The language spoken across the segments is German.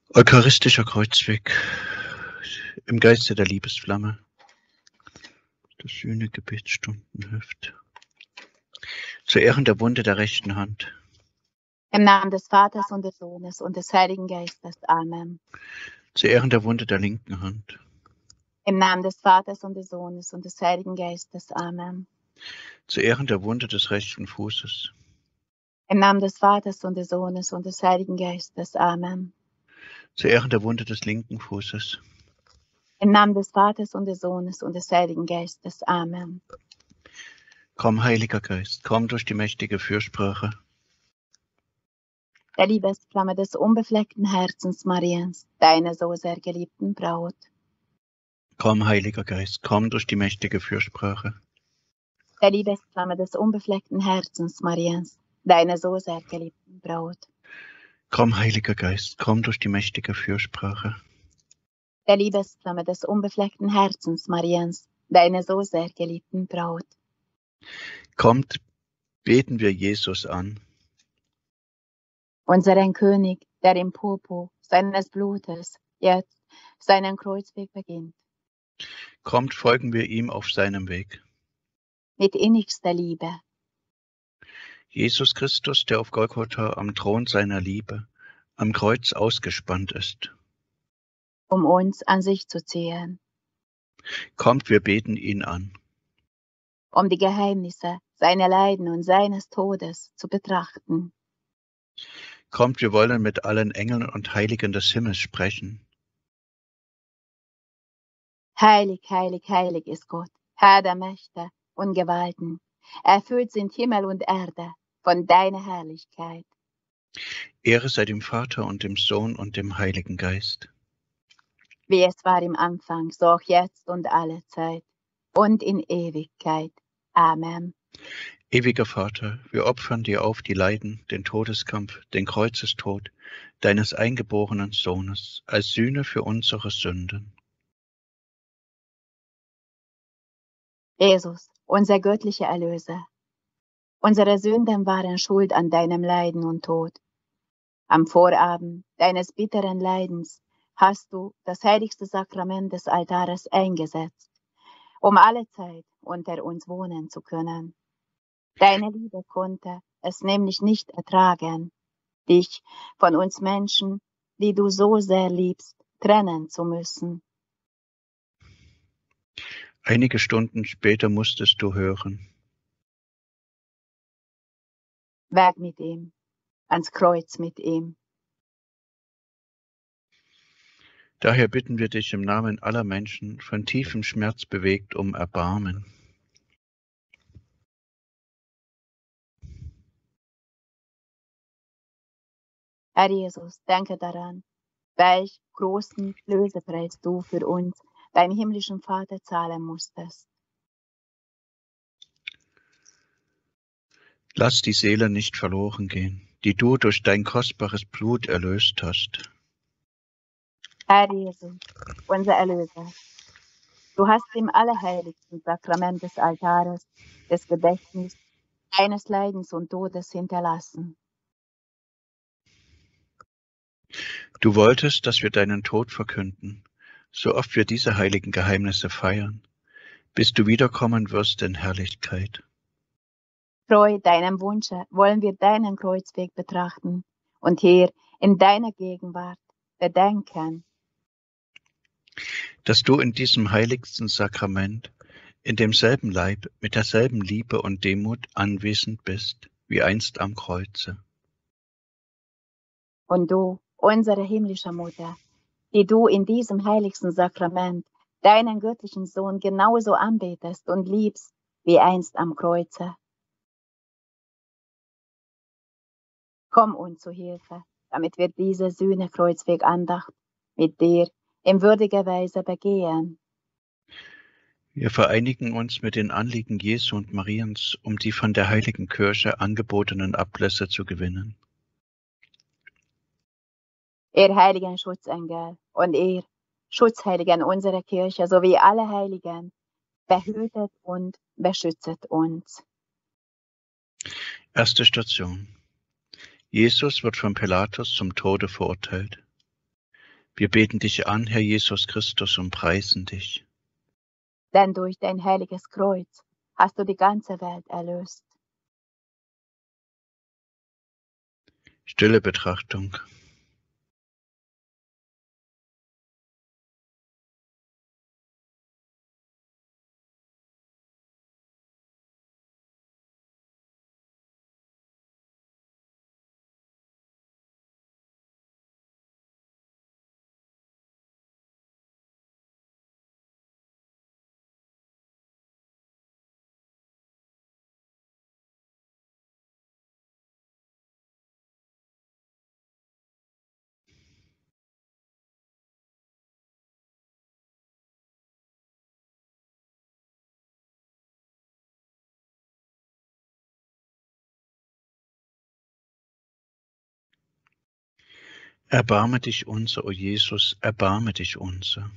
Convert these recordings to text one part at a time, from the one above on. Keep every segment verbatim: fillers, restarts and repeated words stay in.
Eucharistischer Kreuzweg im Geiste der Liebesflamme. Das Sühnegebet Stundenheft. Zu Ehren der Wunde der rechten Hand. Im Namen des Vaters und des Sohnes und des Heiligen Geistes. Amen. Zu Ehren der Wunde der linken Hand. Im Namen des Vaters und des Sohnes und des Heiligen Geistes. Amen. Zu Ehren der Wunde des rechten Fußes. Im Namen des Vaters und des Sohnes und des Heiligen Geistes. Amen. Zu Ehren der Wunde des linken Fußes. Im Namen des Vaters und des Sohnes und des Heiligen Geistes. Amen. Komm, Heiliger Geist, komm durch die mächtige Fürsprache Der Liebesflamme des unbefleckten Herzens Mariens, deiner so sehr geliebten Braut. Komm, Heiliger Geist, komm durch die mächtige Fürsprache Der Liebesflamme des unbefleckten Herzens Mariens, deiner so sehr geliebten Braut. Komm, Heiliger Geist, komm durch die mächtige Fürsprache Der Liebesflamme des unbefleckten Herzens Mariens, deiner so sehr geliebten Braut. Kommt, beten wir Jesus an. Unseren König, der im Purpur seines Blutes jetzt seinen Kreuzweg beginnt. Kommt, folgen wir ihm auf seinem Weg. Mit innigster Liebe. Jesus Christus, der auf Golgotha am Thron seiner Liebe am Kreuz ausgespannt ist. Um uns an sich zu ziehen. Kommt, wir beten ihn an. Um die Geheimnisse seiner Leiden und seines Todes zu betrachten. Kommt, wir wollen mit allen Engeln und Heiligen des Himmels sprechen. Heilig, heilig, heilig ist Gott, Herr der Mächte und Gewalten. Erfüllt sind Himmel und Erde von deiner Herrlichkeit. Ehre sei dem Vater und dem Sohn und dem Heiligen Geist. Wie es war im Anfang, so auch jetzt und alle Zeit und in Ewigkeit. Amen. Ewiger Vater, wir opfern dir auf die Leiden, den Todeskampf, den Kreuzestod deines eingeborenen Sohnes als Sühne für unsere Sünden. Jesus, unser göttlicher Erlöser, unsere Sünden waren schuld an deinem Leiden und Tod. Am Vorabend deines bitteren Leidens hast du das heiligste Sakrament des Altares eingesetzt, um alle Zeit unter uns wohnen zu können. Deine Liebe konnte es nämlich nicht ertragen, dich von uns Menschen, die du so sehr liebst, trennen zu müssen. Einige Stunden später musstest du hören. Weg mit ihm, ans Kreuz mit ihm. Daher bitten wir dich im Namen aller Menschen, von tiefem Schmerz bewegt, um Erbarmen. Herr Jesus, denke daran, welch großen Lösepreis du für uns, deinem himmlischen Vater, zahlen musstest. Lass die Seele nicht verloren gehen, die du durch dein kostbares Blut erlöst hast. Herr Jesus, unser Erlöser, du hast im allerheiligsten Sakrament des Altares das Gedächtnis deines Leidens und Todes hinterlassen. Du wolltest, dass wir deinen Tod verkünden, so oft wir diese heiligen Geheimnisse feiern, bis du wiederkommen wirst in Herrlichkeit. Treu deinem Wunsche wollen wir deinen Kreuzweg betrachten und hier in deiner Gegenwart bedenken, dass du in diesem heiligsten Sakrament, in demselben Leib, mit derselben Liebe und Demut anwesend bist, wie einst am Kreuze. und du, unsere himmlische Mutter, die du in diesem heiligsten Sakrament deinen göttlichen Sohn genauso anbetest und liebst, wie einst am Kreuze. Komm uns zu Hilfe, damit wir diese Sühne-Kreuzweg-Andacht mit dir in würdiger Weise begehen. Wir vereinigen uns mit den Anliegen Jesu und Mariens, um die von der Heiligen Kirche angebotenen Ablässe zu gewinnen. Ihr heiligen Schutzengel und ihr Schutzheiligen unserer Kirche sowie alle Heiligen, behütet und beschützet uns. Erste Station. Jesus wird von Pilatus zum Tode verurteilt. Wir beten dich an, Herr Jesus Christus, und preisen dich. Denn durch dein heiliges Kreuz hast du die ganze Welt erlöst. Stille Betrachtung. Erbarme dich unser, o Jesus, erbarme dich unser.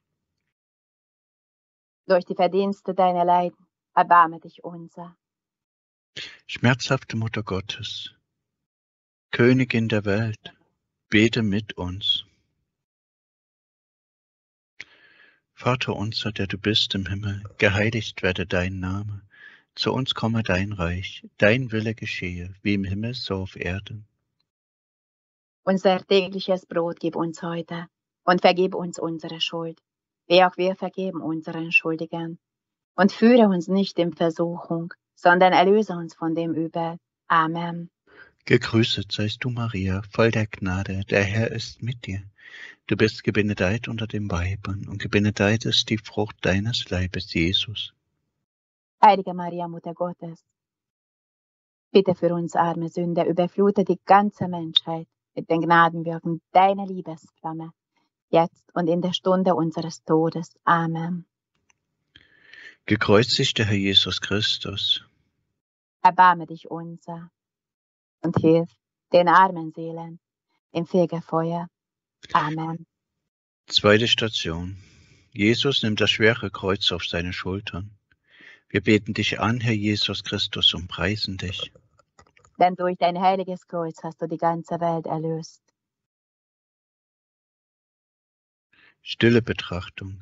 Durch die Verdienste deiner Leiden, erbarme dich unser. Schmerzhafte Mutter Gottes, Königin der Welt, bete mit uns. Vater unser, der du bist im Himmel, geheiligt werde dein Name. Zu uns komme dein Reich, dein Wille geschehe, wie im Himmel so auf Erden. Unser tägliches Brot gib uns heute und vergib uns unsere Schuld, wie auch wir vergeben unseren Schuldigern. Und führe uns nicht in Versuchung, sondern erlöse uns von dem Übel. Amen. Gegrüßet seist du, Maria, voll der Gnade, der Herr ist mit dir. Du bist gebenedeit unter den Weibern, und gebenedeit ist die Frucht deines Leibes, Jesus. Heilige Maria, Mutter Gottes, bitte für uns arme Sünder, überflute die ganze Menschheit mit den Gnadenwirken deiner Liebesflamme, jetzt und in der Stunde unseres Todes. Amen. Gekreuzigter Herr Jesus Christus, Erbarme dich unser und hilf den armen Seelen im Fegefeuer. Amen. zweite Station. Jesus nimmt das schwere Kreuz auf seine Schultern. Wir beten dich an, Herr Jesus Christus, und preisen dich. Denn durch dein heiliges Kreuz hast du die ganze Welt erlöst. Stille Betrachtung.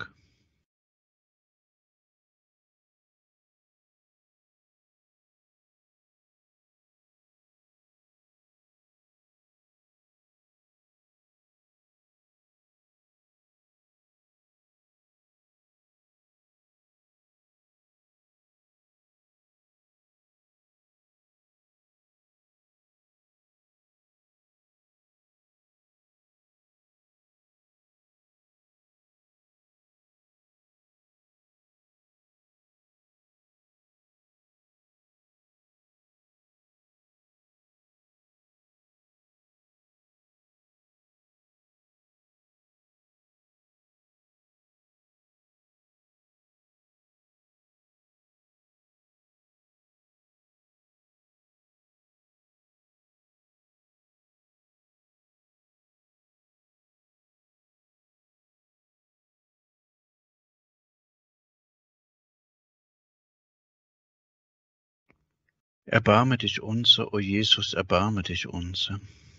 Erbarme dich unser, o Jesus, erbarme dich unser.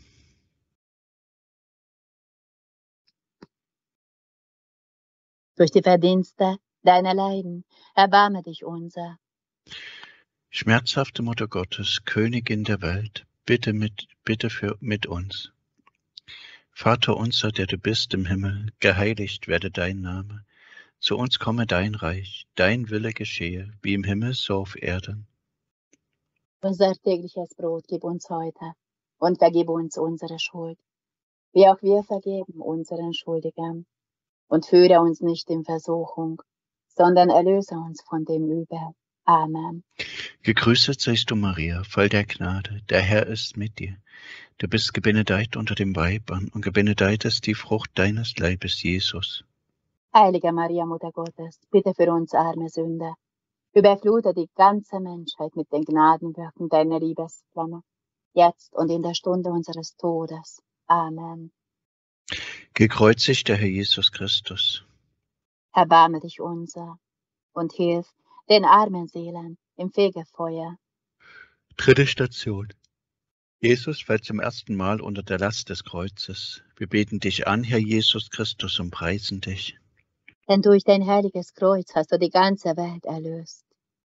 Durch die Verdienste deiner Leiden, erbarme dich unser. Schmerzhafte Mutter Gottes, Königin der Welt, bitte mit, bitte für mit uns. Vater unser, der du bist im Himmel, geheiligt werde dein Name. Zu uns komme dein Reich, dein Wille geschehe, wie im Himmel so auf Erden. Unser tägliches Brot gib uns heute und vergib uns unsere Schuld, wie auch wir vergeben unseren Schuldigern. Und führe uns nicht in Versuchung, sondern erlöse uns von dem Übel. Amen. Gegrüßet seist du, Maria, voll der Gnade, der Herr ist mit dir. Du bist gebenedeit unter den Weibern, und gebenedeit ist die Frucht deines Leibes, Jesus. Heilige Maria, Mutter Gottes, bitte für uns arme Sünder, überflute die ganze Menschheit mit den Gnadenwirken deiner Liebesflamme, jetzt und in der Stunde unseres Todes. Amen. Gekreuzigter Herr Jesus Christus, Erbarme dich unser und hilf den armen Seelen im Fegefeuer. dritte Station. Jesus fällt zum ersten Mal unter der Last des Kreuzes. Wir beten dich an, Herr Jesus Christus, und preisen dich. Denn durch dein heiliges Kreuz hast du die ganze Welt erlöst.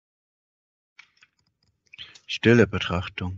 Stille Betrachtung.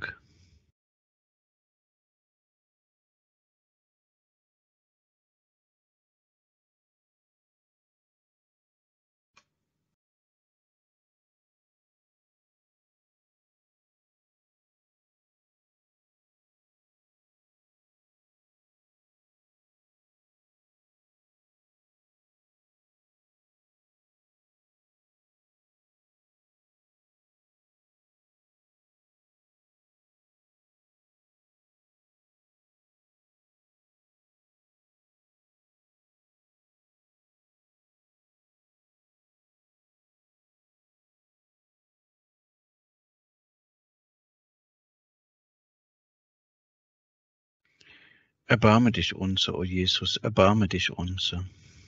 Erbarme dich unser, o Jesus, erbarme dich unser.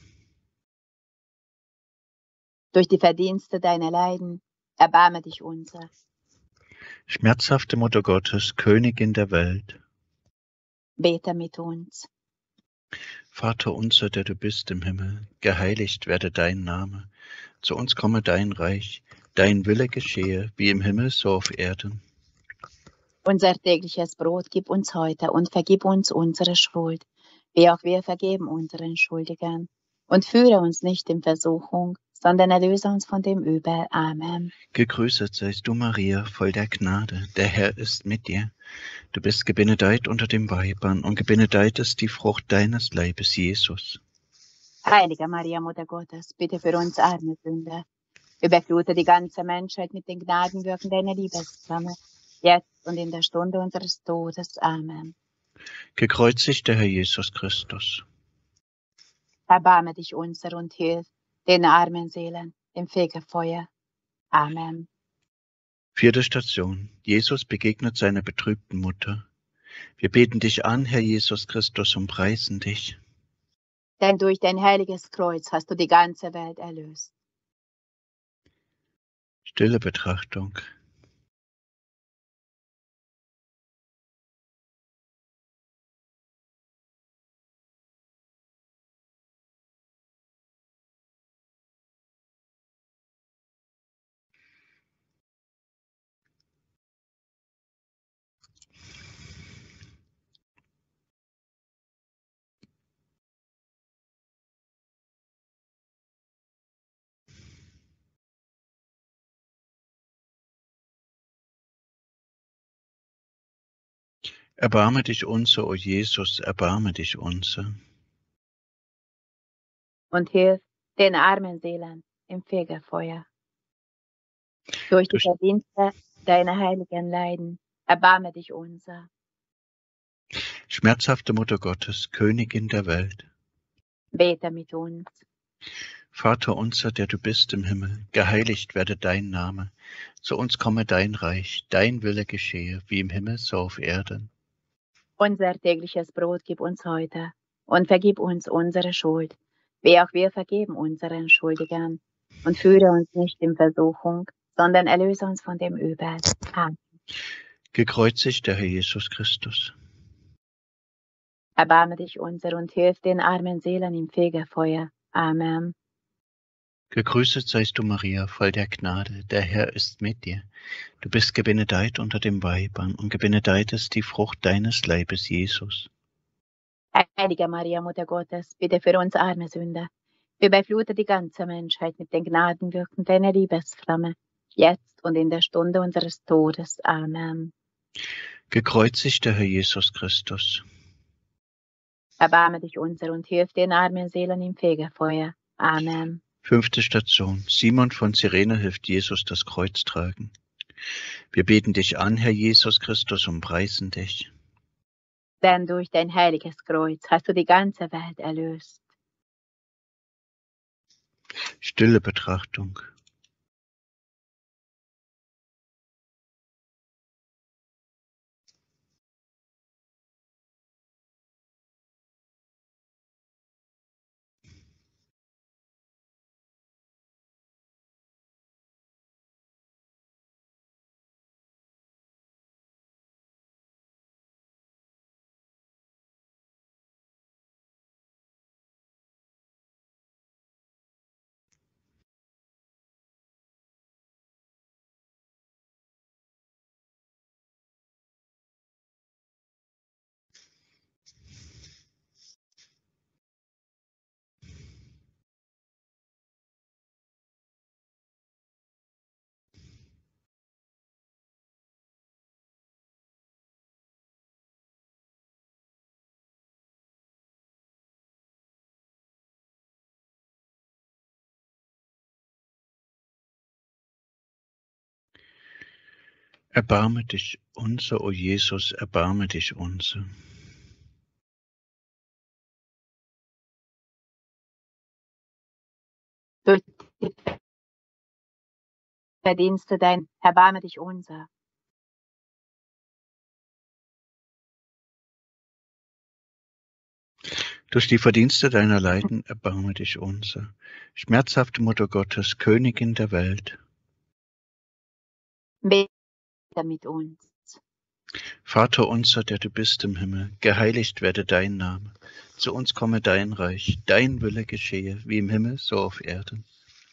Durch die Verdienste deiner Leiden, erbarme dich unser. Schmerzhafte Mutter Gottes, Königin der Welt, Bete mit uns. Vater unser, der du bist im Himmel, geheiligt werde dein Name. Zu uns komme dein Reich, dein Wille geschehe, wie im Himmel so auf Erden. Unser tägliches Brot gib uns heute und vergib uns unsere Schuld, wie auch wir vergeben unseren Schuldigern. Und führe uns nicht in Versuchung, sondern erlöse uns von dem Übel. Amen. Gegrüßet seist du, Maria, voll der Gnade, der Herr ist mit dir. Du bist gebenedeit unter den Weibern, und gebenedeit ist die Frucht deines Leibes, Jesus. Heilige Maria, Mutter Gottes, bitte für uns arme Sünder. Überflute die ganze Menschheit mit den Gnadenwirken deiner Liebesflamme, jetzt und in der Stunde unseres Todes. Amen. Gekreuzigt der Herr Jesus Christus. Erbarme dich unser und hilf den armen Seelen im Fegefeuer. Amen. Vierte Station. Jesus begegnet seiner betrübten Mutter. Wir beten dich an, Herr Jesus Christus, und preisen dich. Denn durch dein heiliges Kreuz hast du die ganze Welt erlöst. Stille Betrachtung. Erbarme dich unser, o Jesus, erbarme dich unser. Und hilf den armen Seelen im Fegefeuer. Durch die Durch Verdienste deiner heiligen Leiden, erbarme dich unser. schmerzhafte Mutter Gottes, Königin der Welt. Bete mit uns. Vater unser, der du bist im Himmel, geheiligt werde dein Name. Zu uns komme dein Reich, dein Wille geschehe, wie im Himmel so auf Erden. Unser tägliches Brot gib uns heute und vergib uns unsere Schuld, wie auch wir vergeben unseren Schuldigern. Und führe uns nicht in Versuchung, sondern erlöse uns von dem Übel. Amen. Gekreuzigt der Herr Jesus Christus. Erbarme dich unser und hilf den armen Seelen im Fegefeuer. Amen. Gegrüßet seist du, Maria, voll der Gnade, der Herr ist mit dir. Du bist gebenedeit unter den Weibern, und gebenedeit ist die Frucht deines Leibes, Jesus. Heilige Maria, Mutter Gottes, bitte für uns arme Sünder. Überflute die ganze Menschheit mit den Gnadenwirken deiner Liebesflamme, jetzt und in der Stunde unseres Todes. Amen. Gekreuzigt der Herr Jesus Christus. Erbarme dich unser und hilf den armen Seelen im Fegefeuer. Amen. Fünfte Station. Simon von Cyrene hilft Jesus das Kreuz tragen. Wir beten dich an, Herr Jesus Christus, und preisen dich. Denn durch dein heiliges Kreuz hast du die ganze Welt erlöst. Stille Betrachtung. Erbarme dich unser, o Jesus, erbarme dich unser. Durch die Verdienste dein, erbarme dich unser. Durch die Verdienste deiner Leiden erbarme dich unser. Schmerzhafte Mutter Gottes, Königin der Welt. Bete mit uns. Vater unser, der du bist im Himmel, geheiligt werde dein Name. Zu uns komme dein Reich, dein Wille geschehe, wie im Himmel, so auf Erden.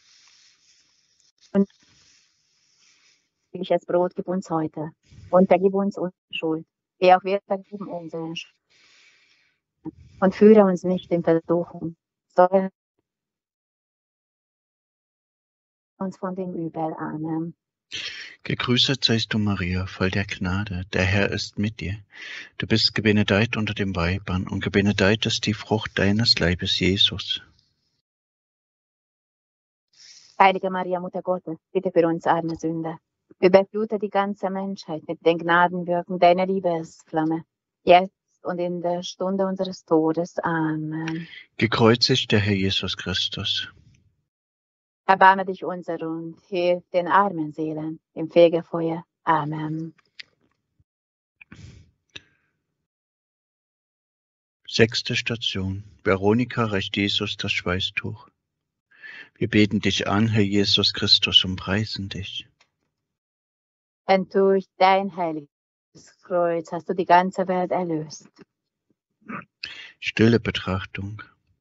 Und tägliches Brot gib uns heute und vergib uns unsere Schuld, wie auch wir vergeben unseren Schuld. Und führe uns nicht in Versuchung, sondern uns von dem Übel. Amen. Gegrüßet seist du, Maria, voll der Gnade, der Herr ist mit dir. Du bist gebenedeit unter den Weibern, und gebenedeit ist die Frucht deines Leibes, Jesus. Heilige Maria, Mutter Gottes, bitte für uns arme Sünder. Überflute die ganze Menschheit mit den Gnadenwirken deiner Liebesflamme, jetzt und in der Stunde unseres Todes. Amen. Gekreuzigt der Herr Jesus Christus. Erbarme dich unser und hilf den armen Seelen im Fegefeuer. Amen. Sechste Station. Veronika reicht Jesus das Schweißtuch. Wir beten dich an, Herr Jesus Christus, und preisen dich. Denn durch dein heiliges Kreuz hast du die ganze Welt erlöst. Stille Betrachtung.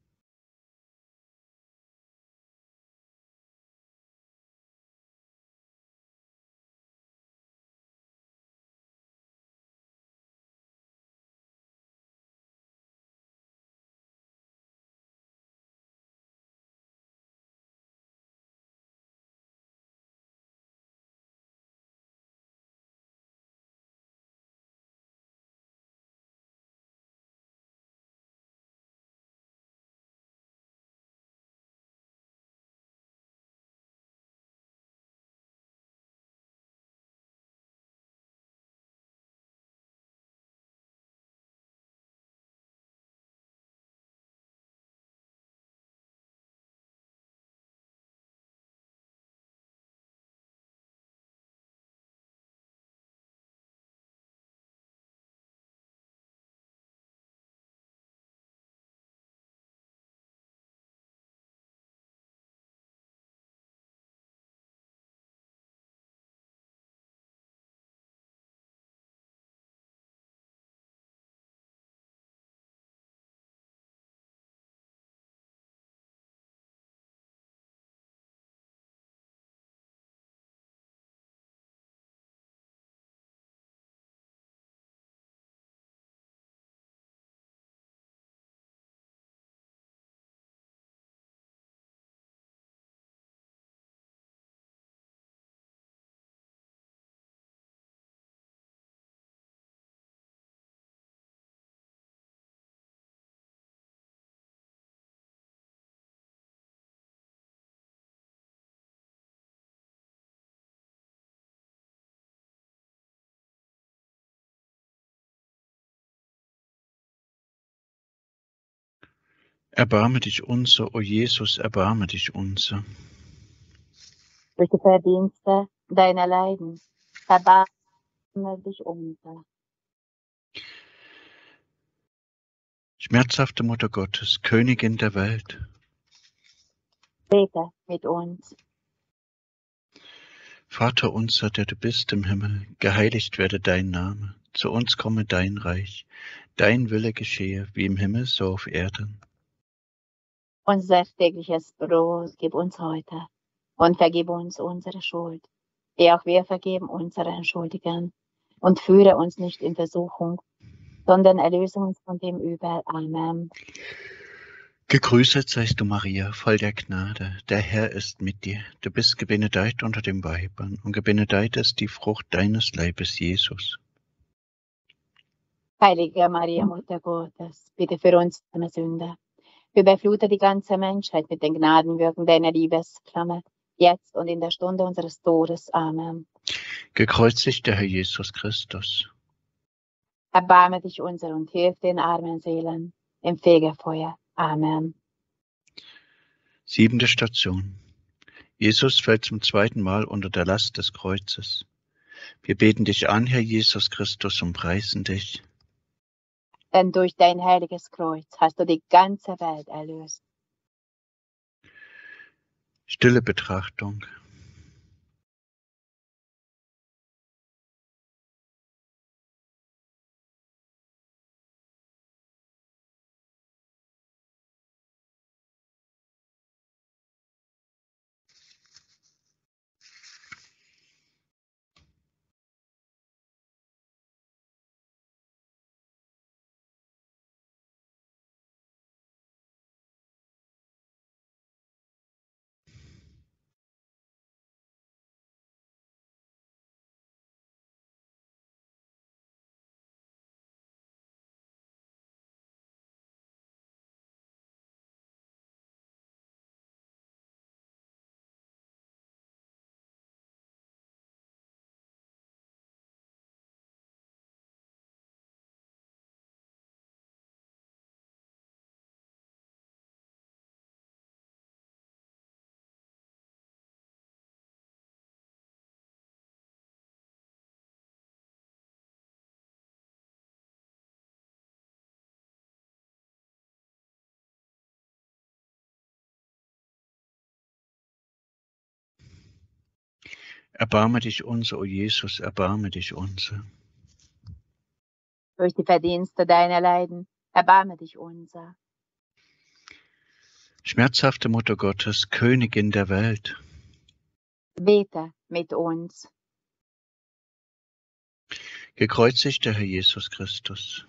Erbarme dich unser, o Jesus, erbarme dich unser. Durch die Verdienste deiner Leiden erbarme dich unser. Schmerzhafte Mutter Gottes, Königin der Welt. Bete mit uns. Vater unser, der du bist im Himmel, geheiligt werde dein Name. Zu uns komme dein Reich. Dein Wille geschehe, wie im Himmel, so auf Erden. Unser tägliches Brot gib uns heute und vergib uns unsere Schuld, wie auch wir vergeben unseren Schuldigen. Und führe uns nicht in Versuchung, sondern erlöse uns von dem Übel. Amen. Gegrüßet seist du, Maria, voll der Gnade, der Herr ist mit dir. Du bist gebenedeit unter den Weibern, und gebenedeit ist die Frucht deines Leibes, Jesus. Heilige Maria, Mutter Gottes, bitte für uns arme Sünder. Überflute die ganze Menschheit mit den Gnadenwirken deiner Liebesflamme, jetzt und in der Stunde unseres Todes. Amen. Gekreuzigter Herr Jesus Christus, Erbarme dich unser und hilf den armen Seelen im Fegefeuer. Amen. siebente Station. Jesus fällt zum zweiten Mal unter der Last des Kreuzes. Wir beten dich an, Herr Jesus Christus, und preisen dich. Denn durch dein heiliges Kreuz hast du die ganze Welt erlöst. Stille Betrachtung. Erbarme dich unser, o Jesus, erbarme dich unser. Durch die Verdienste deiner Leiden, erbarme dich unser. Schmerzhafte Mutter Gottes, Königin der Welt, Bete mit uns. gekreuzigter Herr Jesus Christus,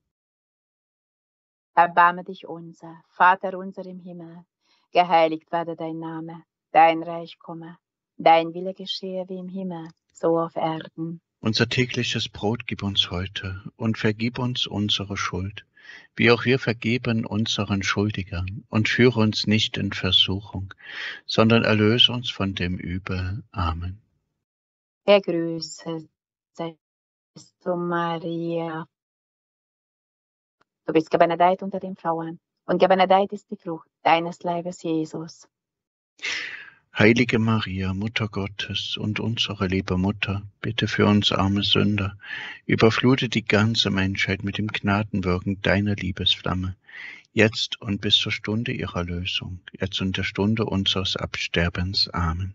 Erbarme dich unser. Vater unser im Himmel, geheiligt werde dein Name, dein Reich komme, dein Wille geschehe wie im Himmel, so auf Erden. unser tägliches Brot gib uns heute und vergib uns unsere Schuld, wie auch wir vergeben unseren Schuldigern, und führe uns nicht in Versuchung, sondern erlöse uns von dem Übel. Amen. Gegrüßet seist du, Maria. Du bist gebenedeit unter den Frauen, und gebenedeit ist die Frucht deines Leibes, Jesus. Heilige Maria, Mutter Gottes und unsere liebe Mutter, bitte für uns arme Sünder, überflute die ganze Menschheit mit dem Gnadenwirken deiner Liebesflamme, jetzt und bis zur Stunde ihrer Lösung, jetzt und der Stunde unseres Absterbens. Amen.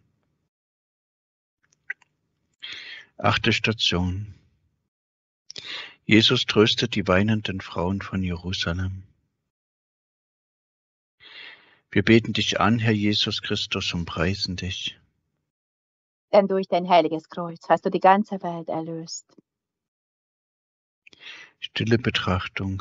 Achte Station. Jesus tröstet die weinenden Frauen von Jerusalem. Wir beten dich an, Herr Jesus Christus, und preisen dich. Denn durch dein heiliges Kreuz hast du die ganze Welt erlöst. Stille Betrachtung.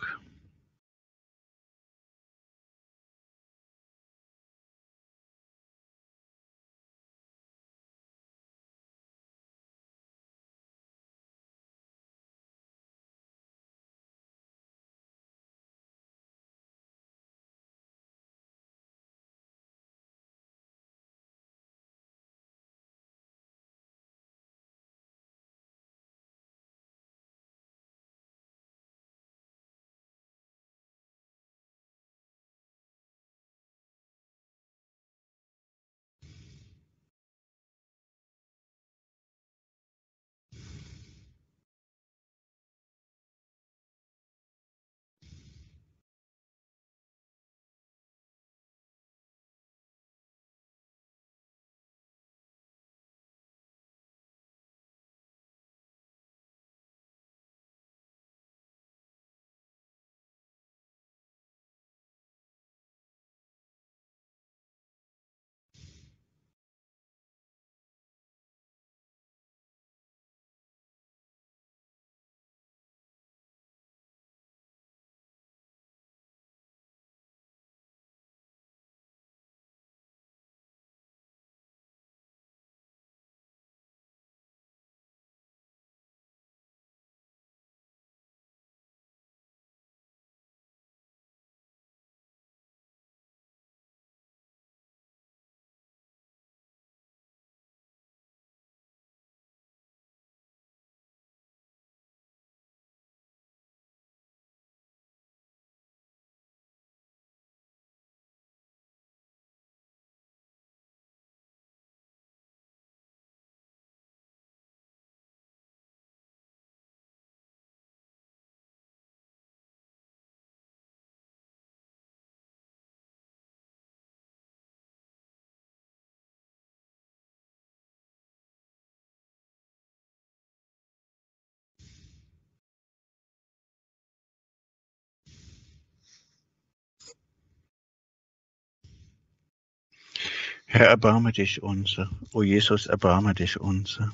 Herr, erbarme dich unser. O Jesus, erbarme dich unser.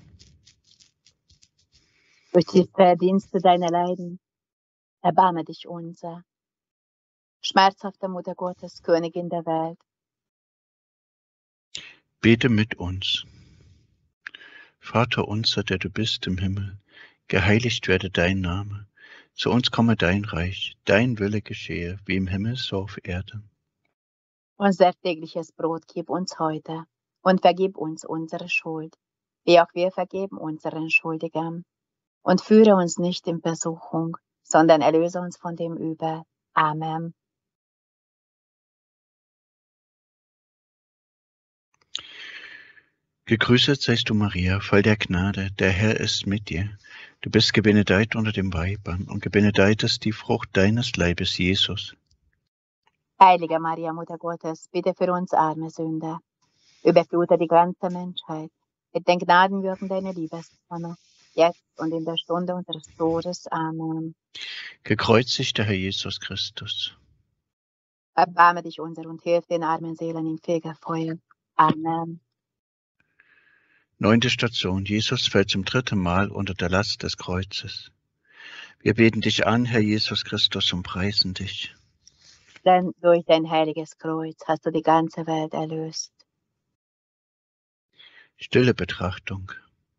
Durch die Verdienste deiner Leiden, erbarme dich unser. Schmerzhafte Mutter Gottes, Königin der Welt, Bete mit uns. Vater unser, der du bist im Himmel, geheiligt werde dein Name. Zu uns komme dein Reich, dein Wille geschehe, wie im Himmel so auf Erden. unser tägliches Brot gib uns heute und vergib uns unsere Schuld, wie auch wir vergeben unseren Schuldigern. Und führe uns nicht in Versuchung, sondern erlöse uns von dem Übel. Amen. Gegrüßet seist du, Maria, voll der Gnade, der Herr ist mit dir. Du bist gebenedeit unter den Weibern und gebenedeit ist die Frucht deines Leibes, Jesus. Heilige Maria, Mutter Gottes, bitte für uns arme Sünder, überflute die ganze Menschheit mit den Gnadenwürden deiner Liebesflamme, jetzt und in der Stunde unseres Todes. Amen. Gekreuzigter Herr Jesus Christus. Erbarme dich unser und hilf den armen Seelen im Fegefeuer. Amen. Neunte Station. Jesus fällt zum dritten Mal unter der Last des Kreuzes. Wir beten dich an, Herr Jesus Christus, und preisen dich. Denn durch dein heiliges Kreuz hast du die ganze Welt erlöst. Stille Betrachtung.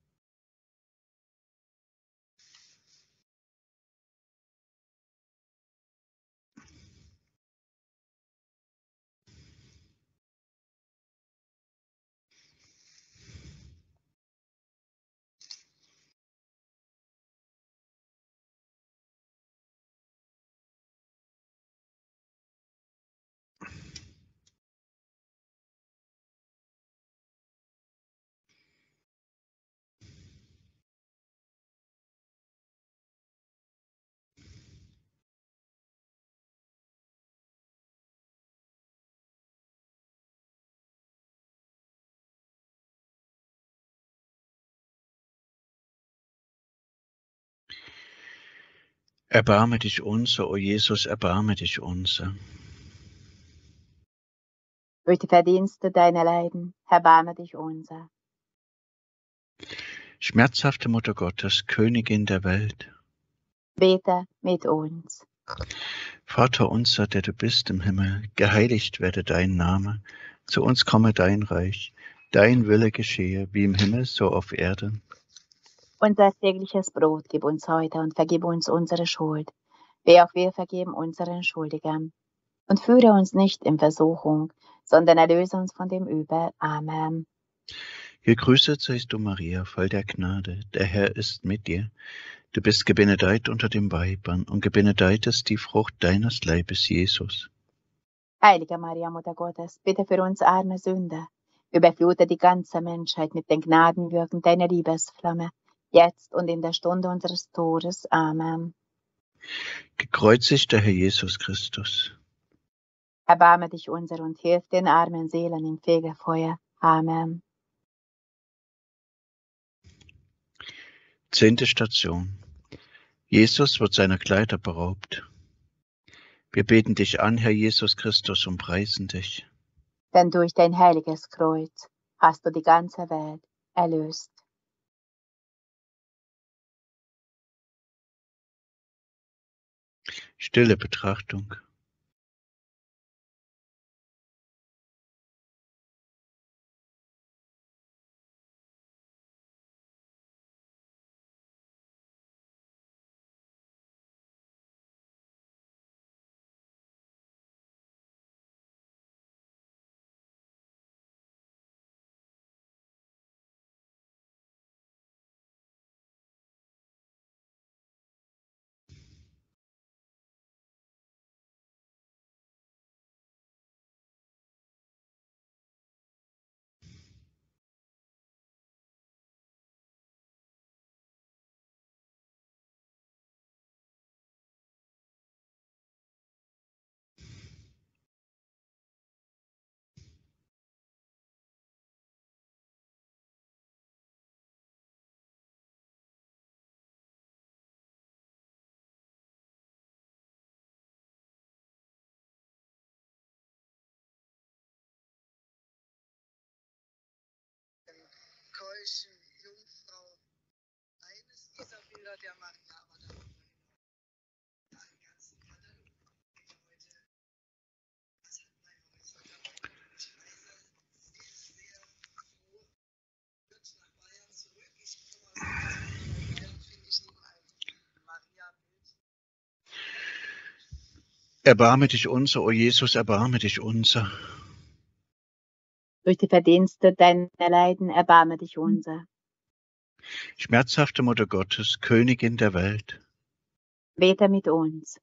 Erbarme dich unser, o Jesus, erbarme dich unser. Durch die Verdienste deiner Leiden, erbarme dich unser. Schmerzhafte Mutter Gottes, Königin der Welt. Bete mit uns. Vater unser, der du bist im Himmel, geheiligt werde dein Name. Zu uns komme dein Reich. Dein Wille geschehe, wie im Himmel so auf Erden. Unser tägliches Brot gib uns heute und vergib uns unsere Schuld, wie auch wir vergeben unseren Schuldigern. Und führe uns nicht in Versuchung, sondern erlöse uns von dem Übel. Amen. Gegrüßet seist du, Maria, voll der Gnade, der Herr ist mit dir. Du bist gebenedeit unter den Weibern und gebenedeit ist die Frucht deines Leibes, Jesus. Heilige Maria, Mutter Gottes, bitte für uns arme Sünder, überflute die ganze Menschheit mit den Gnadenwirken deiner Liebesflamme, jetzt und in der Stunde unseres Todes. Amen. Gekreuzigter Herr Jesus Christus. Erbarme dich unser und hilf den armen Seelen im Fegefeuer. Amen. Zehnte Station. Jesus wird seiner Kleider beraubt. Wir beten dich an, Herr Jesus Christus, und preisen dich. Denn durch dein heiliges Kreuz hast du die ganze Welt erlöst. Stille Betrachtung. keuschen Jungfrau. Eines dieser Bilder der Maria, aber da haben wir einen ganzen Katalog heute. Was hat mein Häuser dabei? Ich reise sehr, sehr froh, wird nach Bayern zurück. Ich komme aus Bayern, finde ich neben einem Maria-Bild. Erbarme dich unser, o Jesus, erbarme dich unser. Durch die Verdienste deiner Leiden erbarme dich unser. Schmerzhafte Mutter Gottes, Königin der Welt, Bete mit uns.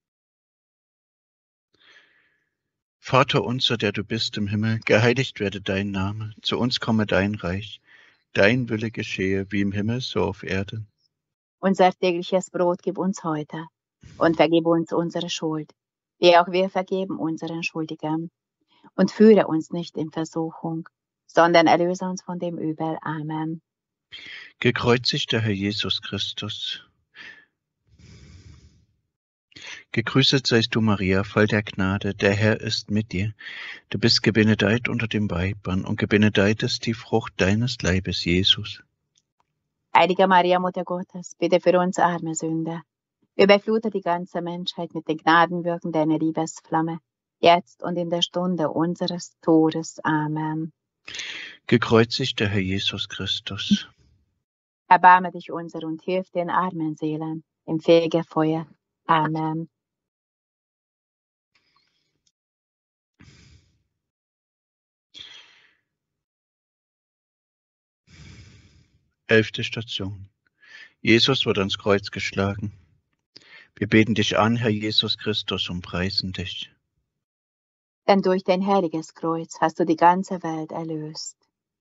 Vater unser, der du bist im Himmel, geheiligt werde dein Name, zu uns komme dein Reich, dein Wille geschehe, wie im Himmel, so auf Erden. Unser tägliches Brot gib uns heute und vergib uns unsere Schuld, wie auch wir vergeben unseren Schuldigern. Und führe uns nicht in Versuchung, sondern erlöse uns von dem Übel. Amen. Gekreuzigter Herr Jesus Christus, gegrüßet seist du, Maria, voll der Gnade, der Herr ist mit dir. Du bist gebenedeit unter den Weibern und gebenedeit ist die Frucht deines Leibes, Jesus. Heilige Maria, Mutter Gottes, bitte für uns arme Sünder. Überflute die ganze Menschheit mit den Gnadenwirken deiner Liebesflamme, jetzt und in der Stunde unseres Todes. Amen. Gekreuzigter Herr Jesus Christus, Erbarme dich unser und hilf den armen Seelen im Fegefeuer. Amen. elfte Station. Jesus wird ans Kreuz geschlagen. Wir beten dich an, Herr Jesus Christus, und preisen dich. Denn durch dein heiliges Kreuz hast du die ganze Welt erlöst.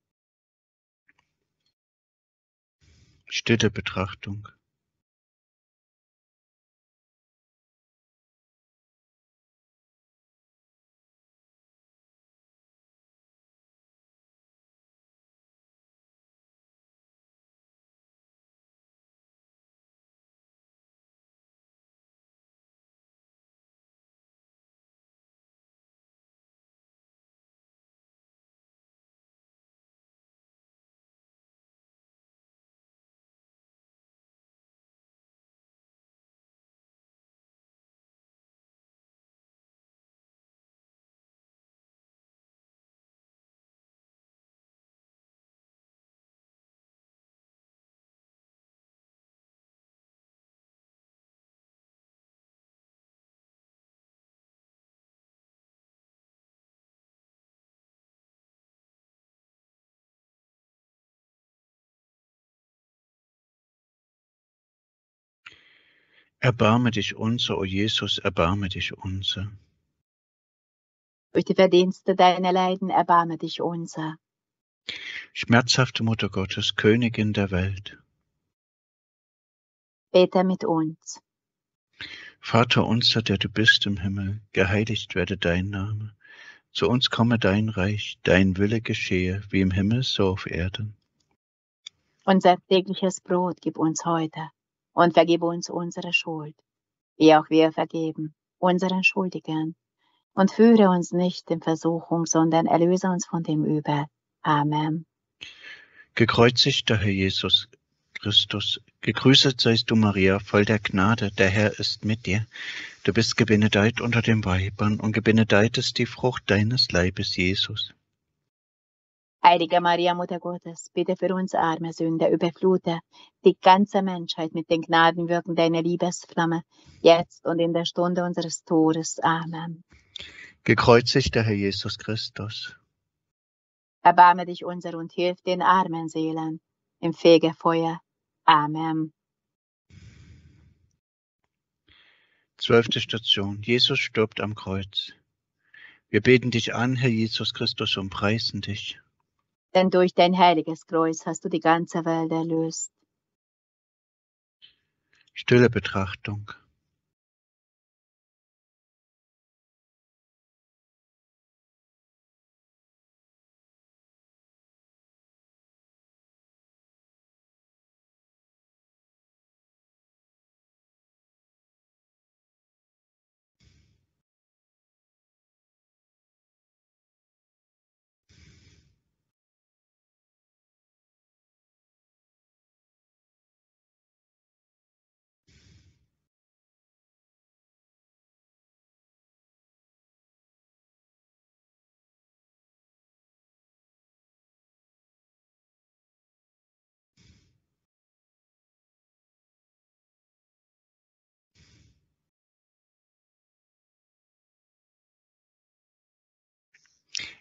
Stille Betrachtung. Erbarme dich unser, o Jesus, erbarme dich unser. Durch die Verdienste deiner Leiden erbarme dich unser. Schmerzhafte Mutter Gottes, Königin der Welt, Bete mit uns. Vater unser, der du bist im Himmel, geheiligt werde dein Name. Zu uns komme dein Reich, dein Wille geschehe, wie im Himmel, so auf Erden. Unser tägliches Brot gib uns heute und vergib uns unsere Schuld, wie auch wir vergeben unseren Schuldigern. Und führe uns nicht in Versuchung, sondern erlöse uns von dem Übel. Amen. Gekreuzigter Herr Jesus Christus, gegrüßet seist du, Maria, voll der Gnade, der Herr ist mit dir. Du bist gebenedeit unter den Weibern und gebenedeit ist die Frucht deines Leibes, Jesus. Heilige Maria, Mutter Gottes, bitte für uns arme Sünder, überflute die ganze Menschheit mit den Gnadenwirken deiner Liebesflamme, jetzt und in der Stunde unseres Todes. Amen. Gekreuzigter Herr Jesus Christus, Erbarme dich unser und hilf den armen Seelen im Fegefeuer. Amen. zwölfte Station. Jesus stirbt am Kreuz. Wir beten dich an, Herr Jesus Christus, und preisen dich. Denn durch dein heiliges Kreuz hast du die ganze Welt erlöst. Stille Betrachtung.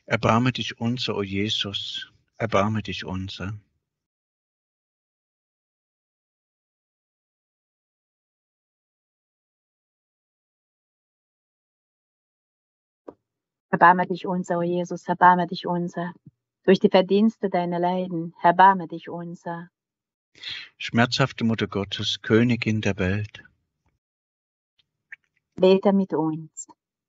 Erbarme dich unser, o Jesus, erbarme dich unser. Erbarme dich unser, o Jesus, erbarme dich unser. Durch die Verdienste deiner Leiden, erbarme dich unser. Schmerzhafte Mutter Gottes, Königin der Welt, Bete mit uns.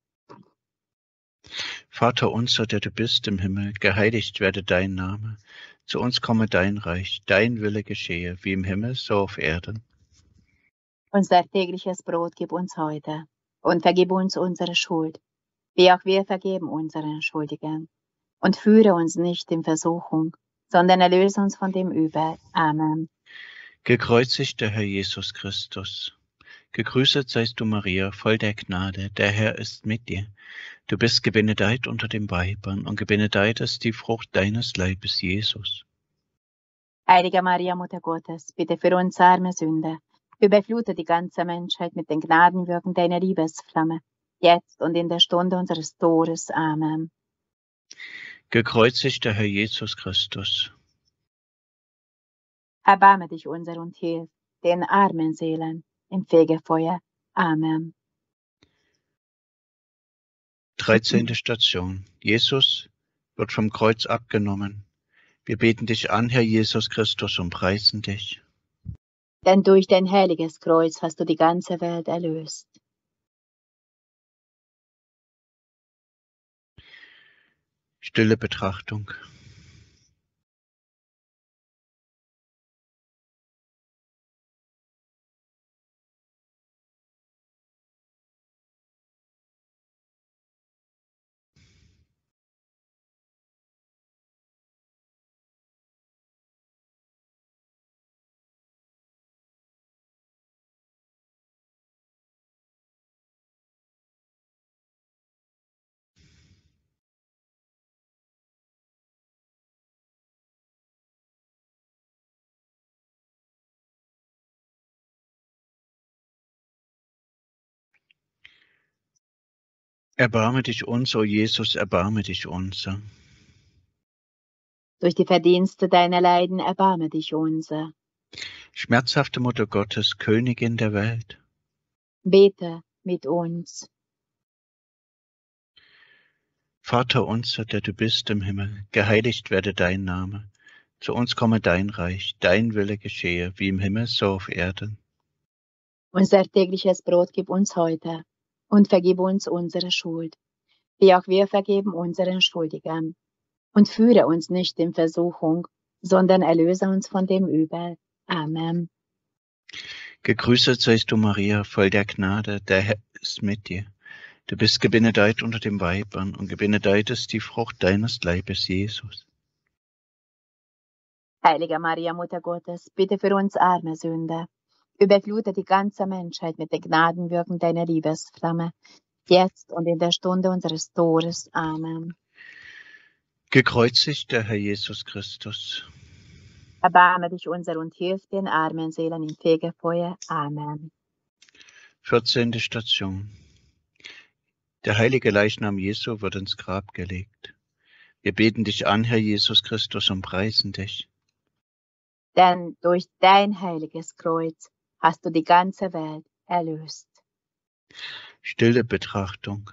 Vater unser, der du bist im Himmel, geheiligt werde dein Name. Zu uns komme dein Reich, dein Wille geschehe, wie im Himmel, so auf Erden. Unser tägliches Brot gib uns heute und vergib uns unsere Schuld, wie auch wir vergeben unseren Schuldigen. Und führe uns nicht in Versuchung, sondern erlöse uns von dem Übel. Amen. Gekreuzigt der Herr Jesus Christus. Gegrüßet seist du, Maria, voll der Gnade, der Herr ist mit dir. Du bist gebenedeit unter den Weibern, und gebenedeit ist die Frucht deines Leibes, Jesus. Heilige Maria, Mutter Gottes, bitte für uns arme Sünder, überflute die ganze Menschheit mit den Gnadenwirken deiner Liebesflamme, jetzt und in der Stunde unseres Todes. Amen. Gekreuzigt der Herr Jesus Christus. Erbarme dich unser und hilf den armen Seelen im Fegefeuer. Amen. dreizehnte Station. Jesus wird vom Kreuz abgenommen. Wir beten dich an, Herr Jesus Christus, und preisen dich. Denn durch dein heiliges Kreuz hast du die ganze Welt erlöst. Stille Betrachtung. Erbarme dich uns, o Jesus, erbarme dich unser. Durch die Verdienste deiner Leiden erbarme dich unser. Schmerzhafte Mutter Gottes, Königin der Welt, Bete mit uns. Vater unser, der du bist im Himmel, geheiligt werde dein Name. Zu uns komme dein Reich, dein Wille geschehe, wie im Himmel, so auf Erden. Unser tägliches Brot gib uns heute und vergib uns unsere Schuld, wie auch wir vergeben unseren Schuldigern. Und führe uns nicht in Versuchung, sondern erlöse uns von dem Übel. Amen. Gegrüßet seist du, Maria, voll der Gnade, der Herr ist mit dir. Du bist gebenedeit unter den Weibern, und gebenedeit ist die Frucht deines Leibes, Jesus. Heilige Maria, Mutter Gottes, bitte für uns arme Sünder, überflute die ganze Menschheit mit den Gnadenwirken deiner Liebesflamme, jetzt und in der Stunde unseres Todes. Amen. Gekreuzigt der Herr Jesus Christus. Erbarme dich unser und hilf den armen Seelen im Fegefeuer. Amen. vierzehnte Station. Der heilige Leichnam Jesu wird ins Grab gelegt. Wir beten dich an, Herr Jesus Christus, und preisen dich. Denn durch dein heiliges Kreuz hast du die ganze Welt erlöst. Stille Betrachtung.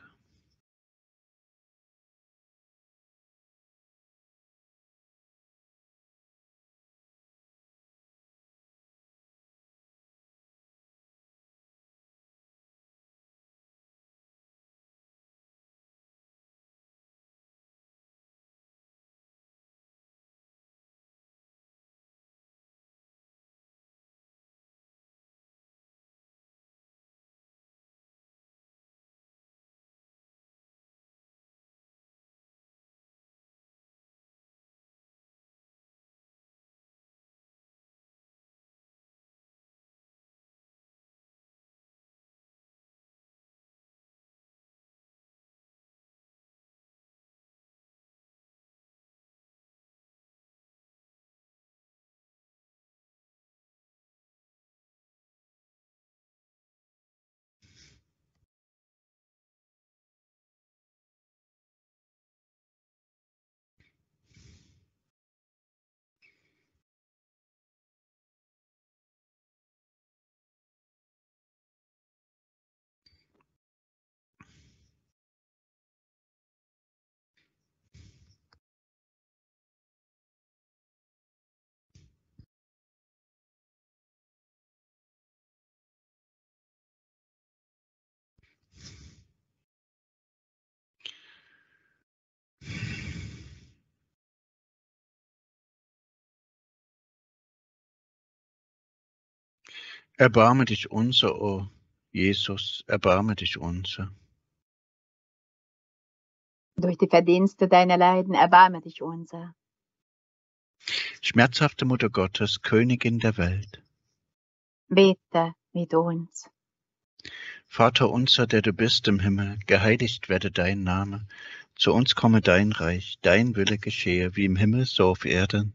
Erbarme dich unser, o Jesus, erbarme dich unser. Durch die Verdienste deiner Leiden erbarme dich unser. Schmerzhafte Mutter Gottes, Königin der Welt. Bete mit uns. Vater unser, der du bist im Himmel, geheiligt werde dein Name. Zu uns komme dein Reich, dein Wille geschehe, wie im Himmel, so auf Erden.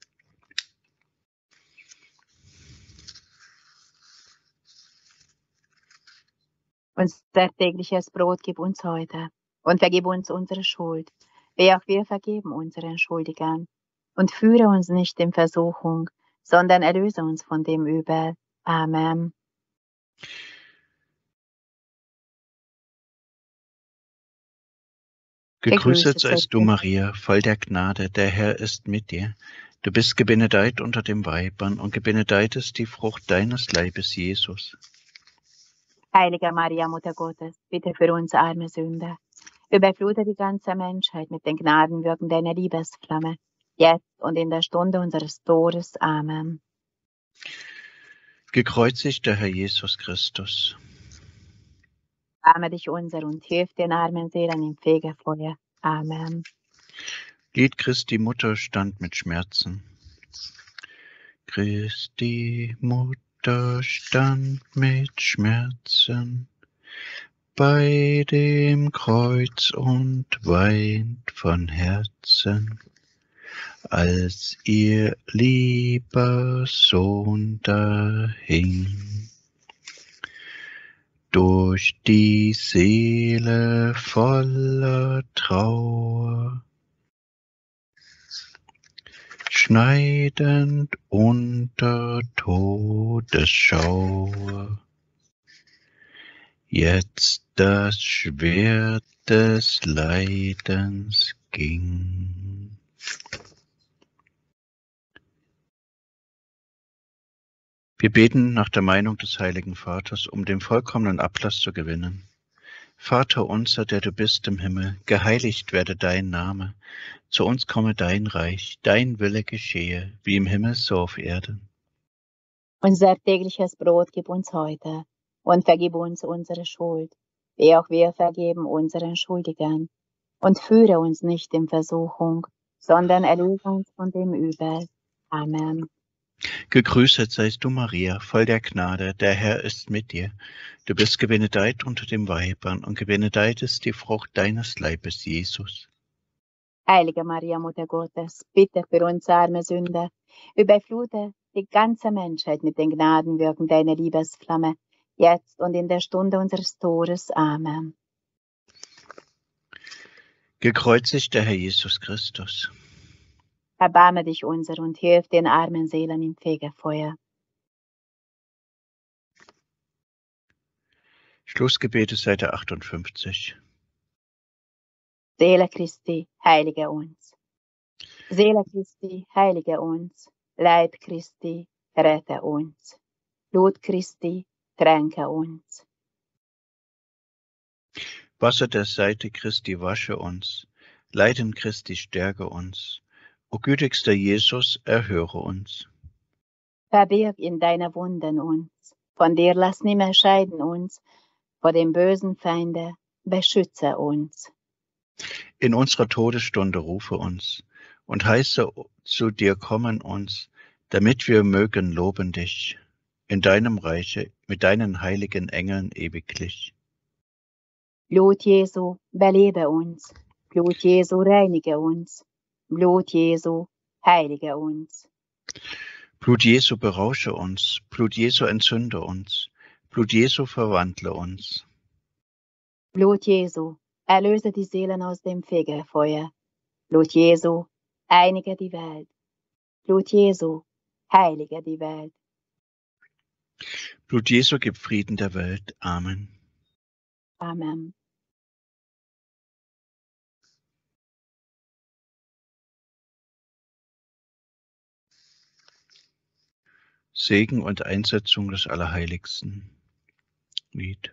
Unser tägliches Brot gib uns heute und vergib uns unsere Schuld, wie auch wir vergeben unseren Schuldigern. Und führe uns nicht in Versuchung, sondern erlöse uns von dem Übel. Amen. Gegrüßet seist du, Maria, voll der Gnade, der Herr ist mit dir. Du bist gebenedeit unter den Weibern, und gebenedeit ist die Frucht deines Leibes, Jesus. Heilige Maria, Mutter Gottes, bitte für uns arme Sünder. Überflute die ganze Menschheit mit den Gnadenwirken deiner Liebesflamme, jetzt und in der Stunde unseres Todes. Amen. Gekreuzigt der Herr Jesus Christus. Erbarme dich unser und hilf den armen Seelen im Fegefeuer. Amen. Lied Christi Mutter stand mit Schmerzen. Christi Mutter stand mit Schmerzen bei dem Kreuz und weint von Herzen, als ihr lieber Sohn da hing. Durch die Seele voller Trauer, schneidend unter Todesschauer, jetzt das Schwert des Leidens ging. Wir beten nach der Meinung des Heiligen Vaters, um den vollkommenen Ablass zu gewinnen. Vater unser, der du bist im Himmel, geheiligt werde dein Name. Zu uns komme dein Reich, dein Wille geschehe, wie im Himmel, so auf Erden. Unser tägliches Brot gib uns heute und vergib uns unsere Schuld, wie auch wir vergeben unseren Schuldigern. Und führe uns nicht in Versuchung, sondern erlöse uns von dem Übel. Amen. Gegrüßet seist du, Maria, voll der Gnade, der Herr ist mit dir. Du bist gebenedeit unter den Weibern, und gebenedeit ist die Frucht deines Leibes, Jesus. Heilige Maria, Mutter Gottes, bitte für uns arme Sünder, überflute die ganze Menschheit mit den Gnadenwirken deiner Liebesflamme, jetzt und in der Stunde unseres Todes. Amen. Gekreuzigt der Herr Jesus Christus. Erbarme dich unser und hilf den armen Seelen im Fegefeuer. Schlussgebete, Seite achtundfünfzig. Seele Christi, heilige uns. Seele Christi, heilige uns. Leib Christi, rette uns. Blut Christi, tränke uns. Wasser der Seite Christi wasche uns. Leiden Christi stärke uns. O gütigster Jesus, erhöre uns. Verbirg in deine Wunden uns. Von dir lass nimmer scheiden uns. Vor dem bösen Feinde beschütze uns. In unserer Todesstunde rufe uns und heiße zu dir kommen uns, damit wir mögen loben dich in deinem Reiche mit deinen heiligen Engeln ewiglich. Blut Jesu, belebe uns. Blut Jesu, reinige uns. Blut Jesu, heilige uns. Blut Jesu, berausche uns. Blut Jesu, entzünde uns. Blut Jesu, verwandle uns. Blut Jesu, erlöse die Seelen aus dem Fegefeuer. Blut Jesu, einige die Welt. Blut Jesu, heilige die Welt. Blut Jesu, gib Frieden der Welt. Amen. Amen. Segen und Einsetzung des Allerheiligsten. Lied.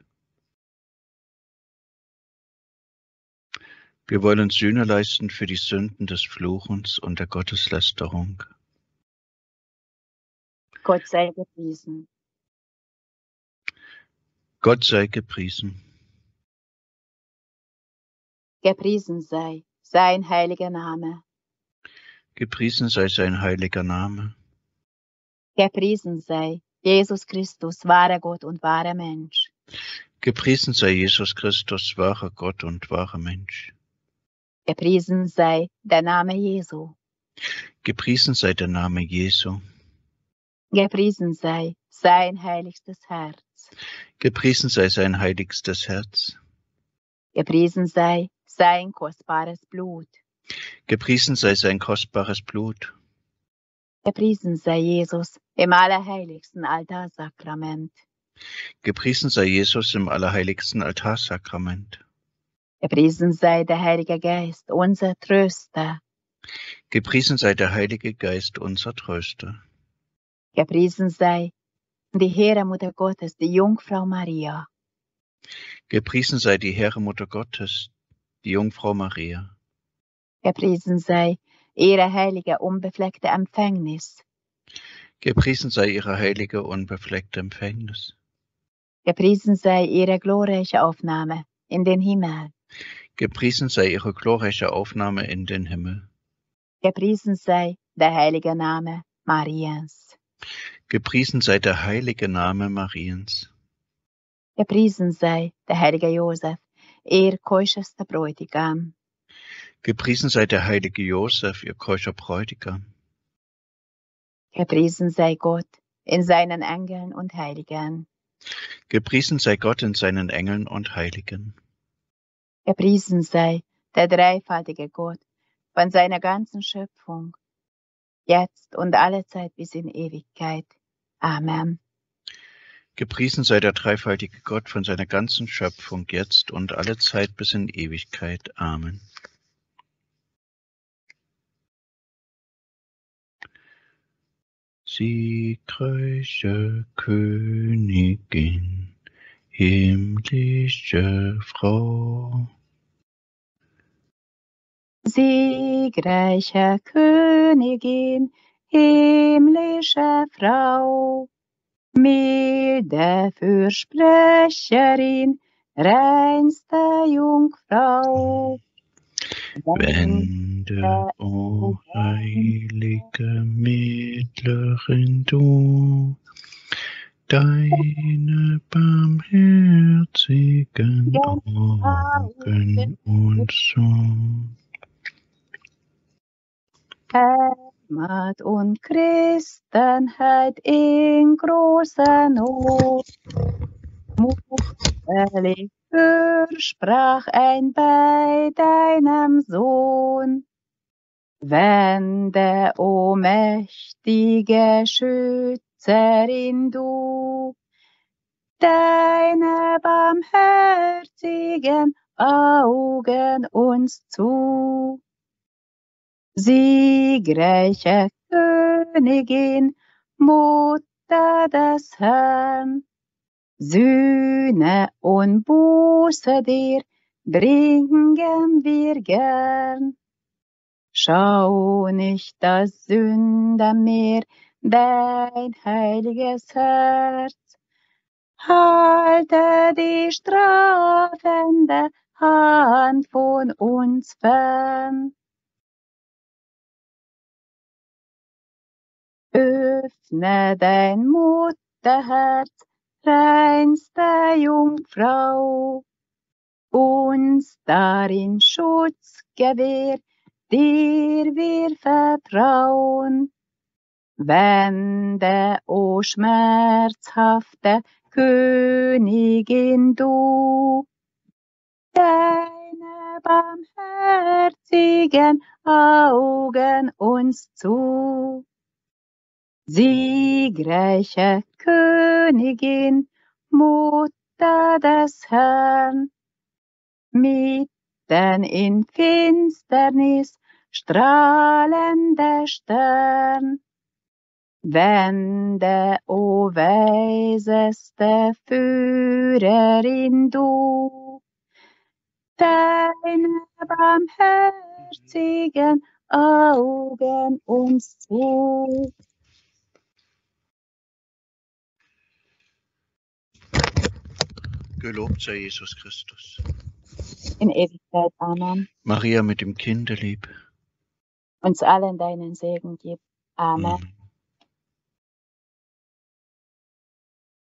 Wir wollen Sühne leisten für die Sünden des Fluchens und der Gotteslästerung. Gott sei gepriesen. Gott sei gepriesen. Gepriesen sei sein heiliger Name. Gepriesen sei sein heiliger Name. Gepriesen sei Jesus Christus, wahrer Gott und wahrer Mensch. Gepriesen sei Jesus Christus, wahrer Gott und wahrer Mensch. Gepriesen sei der Name Jesu. Gepriesen sei der Name Jesu. Gepriesen sei sein heiligstes Herz. Gepriesen sei sein heiligstes Herz. Gepriesen sei sein kostbares Blut. Gepriesen sei sein kostbares Blut. Gepriesen sei Jesus im allerheiligsten Altarsakrament. Gepriesen sei Jesus im allerheiligsten Altarsakrament. Gepriesen sei der Heilige Geist, unser Tröster. Gepriesen sei der Heilige Geist, unser Tröster. Gepriesen sei die hehre Mutter Gottes, die Jungfrau Maria. Gepriesen sei die hehre Mutter Gottes, die Jungfrau Maria. Gepriesen sei ihre heilige, unbefleckte Empfängnis. Gepriesen sei ihre heilige, unbefleckte Empfängnis. Gepriesen sei ihre glorreiche Aufnahme in den Himmel. Gepriesen sei ihre glorreiche Aufnahme in den Himmel. Gepriesen sei der heilige Name Mariens. Gepriesen sei der heilige Name Mariens. Gepriesen sei der heilige Josef, ihr keuschester Bräutigam. Gepriesen sei der heilige Josef, ihr keuscher Bräutigam. Gepriesen sei Gott in seinen Engeln und Heiligen. Gepriesen sei Gott in seinen Engeln und Heiligen. Gepriesen sei der dreifaltige Gott von seiner ganzen Schöpfung, jetzt und allezeit bis in Ewigkeit. Amen. Gepriesen sei der dreifaltige Gott von seiner ganzen Schöpfung, jetzt und allezeit bis in Ewigkeit. Amen. Siegreiche Königin, himmlische Frau. Siegreiche Königin, himmlische Frau, milde Fürsprecherin, reinste Jungfrau. Wende, o heilige Mittlerin, du, deine barmherzigen Augen uns so. Heimat und Christenheit in großer Not. Mutterlich versprach ein bei deinem Sohn. Wende, o mächtige Schützerin, du, deine barmherzigen Augen uns zu. Siegreiche Königin, Mutter des Herrn, Sühne und Buße dir bringen wir gern. Schau nicht das Sündenmeer, dein heiliges Herz, halte die strafende Hand von uns fern. Öffne dein Mutterherz, reinste Jungfrau, uns darin Schutz gewähr, dir wir vertrauen. Wende, o schmerzhafte Königin, du, deine barmherzigen Augen uns zu. Siegreiche Königin, Mutter des Herrn, mitten in Finsternis strahlender Stern. Wende, o weiseste Führerin, du, deine barmherzigen Augen uns zu. Gelobt sei Jesus Christus. In Ewigkeit. Amen. Maria mit dem Kindelieb. Uns allen deinen Segen gib. Amen. Amen.